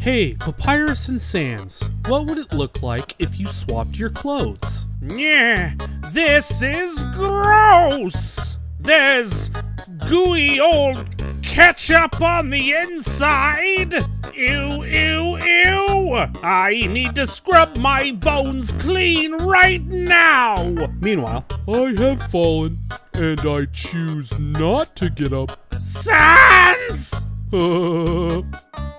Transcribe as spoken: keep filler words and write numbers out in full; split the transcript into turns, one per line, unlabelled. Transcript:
Hey, Papyrus and Sans, what would it look like if you swapped your clothes?
Yeah, this is gross! There's gooey old ketchup on the inside! Ew, ew, ew! I need to scrub my bones clean right now!
Meanwhile, I have fallen, and I choose not to get up.
Sans!